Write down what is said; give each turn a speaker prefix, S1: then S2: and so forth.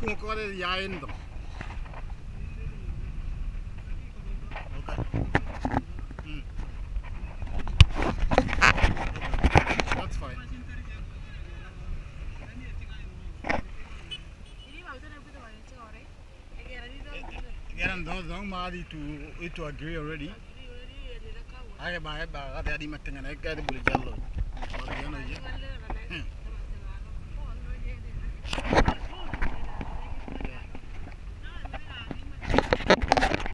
S1: ancora di aiendo. Okay. That's fine. Again, don't marry to agree already. I have my bag. I had him at the jello.